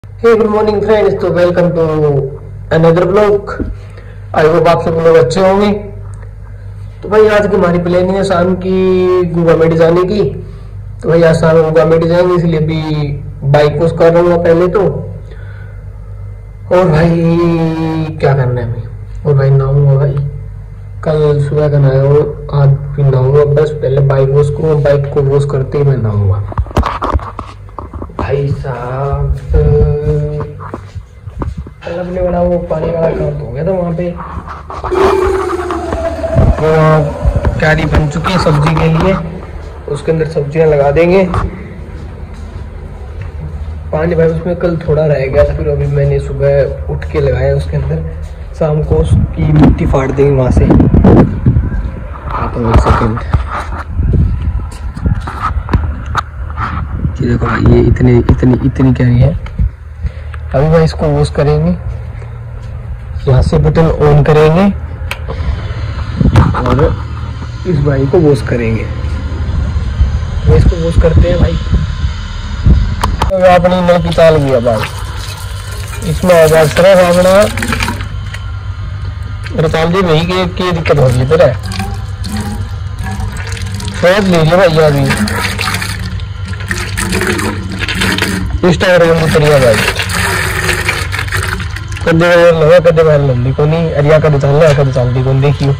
हे good morning friends, तो welcome to another blog. I hope आप सब लोग अच्छे होंगे। तो भाई आज की हमारी प्लानिंग है शाम की गुगा मेडी जाने की। तो भाई आज शाम गुगा मेडी जाएंगे, इसलिए अभी बाइक वॉश कर रहा हूँ पहले तो। और भाई क्या करना है हमें, और भाई नहाऊंगा भाई, कल सुबह का नहाया हूँ, आज भी नहाऊंगा। बस पहले बाइक वॉश करूँगा, बाइक को वॉश करते ही मैं नहाऊंगा भाई साहब। कल अपने बना वो पानी वाला काम तो हो गया था वहाँ पे। वो क्यारी बन चुकी है सब्जी के लिए, उसके अंदर सब्जियां लगा देंगे। पानी भाई उसमें कल थोड़ा रह गया था, फिर अभी मैंने सुबह उठ के लगाया उसके अंदर। शाम को उसकी मिट्टी फाड़ देंगे वहाँ से। तो एक सेकेंड, देखो भाई ये इतनी क्यारी है। अभी भाई इसको वॉश करेंगे, यहाँ से बटन ऑन करेंगे और इस बाइक को वॉश करेंगे। तो इसको वॉश करते हैं भाई। तो आपने नल की चाल गया भाई, इसमें आवाज तरह अपना चाल दी भाई की दिक्कत होगी तेरा सोच लीजिए भाई। अभी इंस्टाग्राम की तरीका भाई कदे लगा कदे मैं लंदी को नहीं अरिया कदे चल रहा कदे चलती को देखियो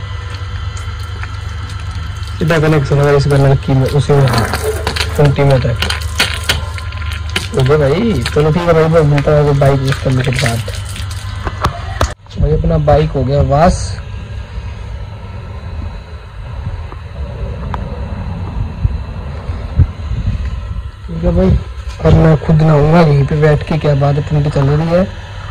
सीधा कनेक्शन है इस गन की में उसी में 20 मिनट है। तो भाई चलो ठीक है भाई, मिलता है बाइक यूज करने के बाद। भाई अपना बाइक हो गया वाश। ठीक है भाई, अब मैं खुद नहाऊंगा यहीं पे बैठ के, क्या बात है चल रही है।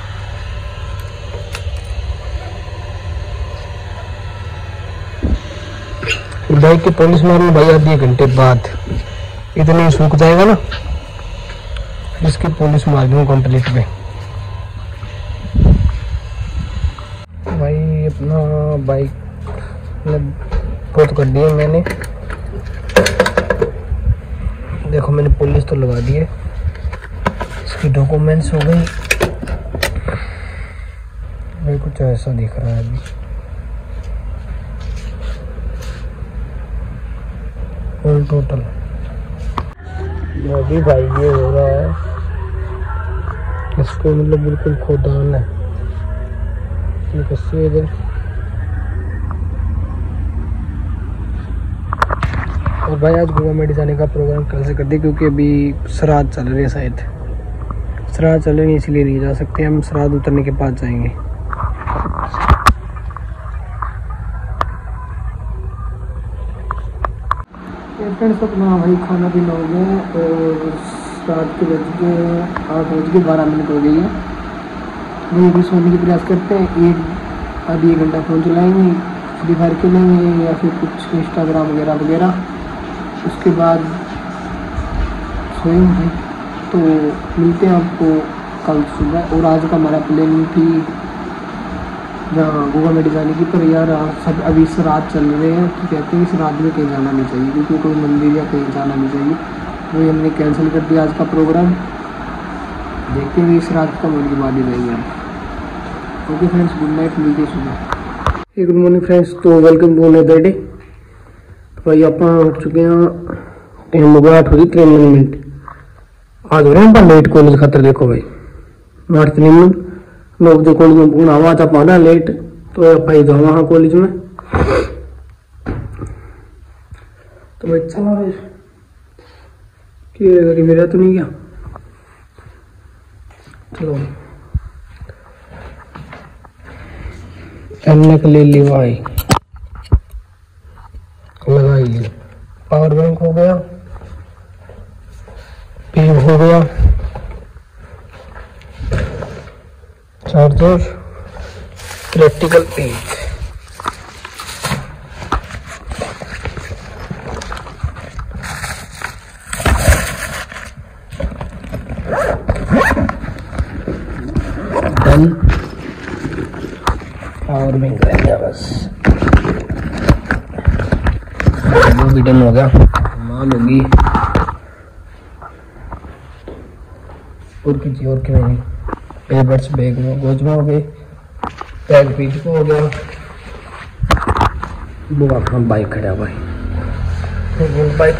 बाइक की पॉलिश मारने भाई आधे घंटे बाद, इतने सूख जाएगा ना, फिर इसकी पॉलिश मार दूंगा कंप्लीट में। भाई अपना बाइक बहुत कर दिया मैंने, देखो मैंने पॉलिश तो लगा दी है, इसकी डॉक्यूमेंट्स हो गई भाई। कुछ ऐसा दिख रहा है अभी। फुल टोटल अभी भाई ये हो रहा है, इसको मतलब बिल्कुल खोदान है। इधर और भाई आज गोवा मेडी जाने का प्रोग्राम कल से कर दिया, क्योंकि अभी श्राद्ध चल रही है, शायद श्राद्ध चल रही है इसलिए नहीं जा सकते हम। श्राद्ध उतरने के बाद जाएंगे। फ्रेंड्स अपना भाई खाना पीना हो गया और रात के 8:12 हो गई है। वही भी सोने की प्रयास करते हैं, आधी घंटा फ़ोन चलाएंगे, फ्री फायर खेलेंगे या फिर कुछ इंस्टाग्राम वगैरह वगैरह, उसके बाद सोएंगे। तो मिलते हैं आपको कल सुबह। और आज का हमारा प्लान थी जहाँ गोवा मेडी जाने की, पर यार सब अभी श्राद्ध चल रहे हैं तो कहते हैं श्राद्ध में कहीं जाना नहीं चाहिए, क्योंकि कोई मंदिर या कहीं जाना नहीं चाहिए। वही हमने कैंसिल कर दिया आज का प्रोग्राम। देखते हैं श्राद्ध कम होने के बाद ही जाएंगे हम। ओके फ्रेंड्स, गुड नाइट, मिलते सुबह। गुड मॉर्निंग फ्रेंड्स, तो वेलकम टू अनदर डे। भाई आप उठ चुके हैं, टाइम हो गया 8:53। आज हो रहे हैं लेट कॉलेज खतर। देखो भाई 8:53 लोग जो कॉलेज में पूर्ण आवा था पाना लेट, तो भाई जाओ वहाँ कॉलेज में। तो भाई चला कि मेरा तो नहीं गया, चलो एमनेक ले ली भाई, लगाई ली। पावर बैंक हो गया, पेन हो गया, charger, practical page. Done, power bank रह गया बस, वो भी डन हो गया। माल होगी और कीजिए और क्यों नहीं। एयरबड्स बैग में गोज में हो गए, बैग पीठ को हो गया। वो अपना बाइक खड़ा भाई, बाइक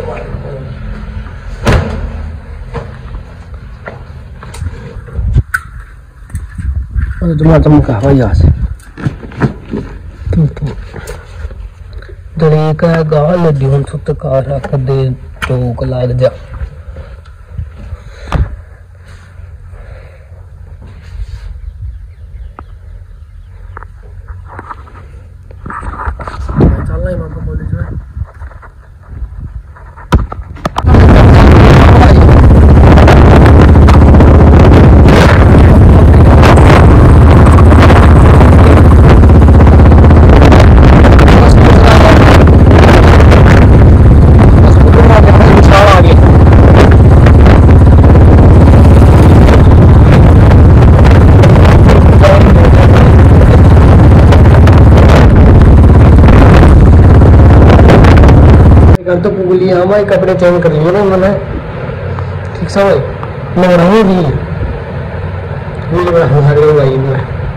तुम्हारा चमका भाई यहाँ से दड़ी का गाल ड्यून सुत कार रख दे तो कलाद जा चलना ही मामा कॉलेज में। तो पूली हमारे कपड़े चेंज कर लिए ना मैंने, ठीक समझ मैं रहूँगी भाई मैं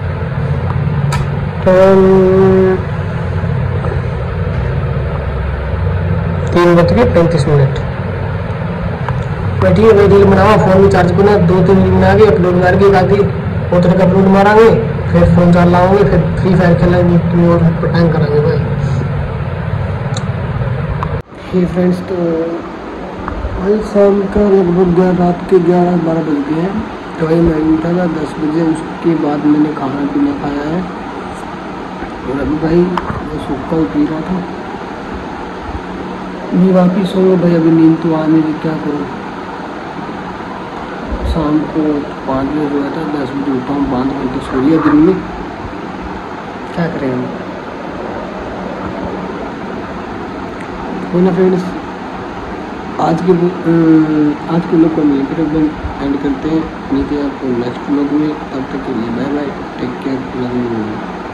3:35 बैठिए भाई। रील बनाओ, फोन में चार्ज करना, 2-3 रील बना के अपलोड मार के आगे उतर के अपलोड मारांगे, फिर फोन चार्ज लाओगे, फिर फ्री फायर खेलेंगे और पटांग करांगे भाई। फ्रेंड्स तो भाई शाम का लगभग रात के 11-12 बज गए हैं। तो भाई मैं उठा था 10 बजे, उसके बाद मैंने खाना पीना खाया है और अभी भाई मैं सूखा पी रहा था। मैं वापिस सो भाई, अभी नींद तो आ नहीं रही, क्या करूँ। शाम को 5 बजे सोया था, 10 बजे उठा हूँ, 5 घंटे सो लिया दिन में, क्या करेंगे। तो ना फ्रेंड्स आज के लोग को मिल कर एकदम एंड करते हैं, मिलते हैं आपको नेक्स्ट व्लॉग में। तब तक के लिए bye bye, take care, love you.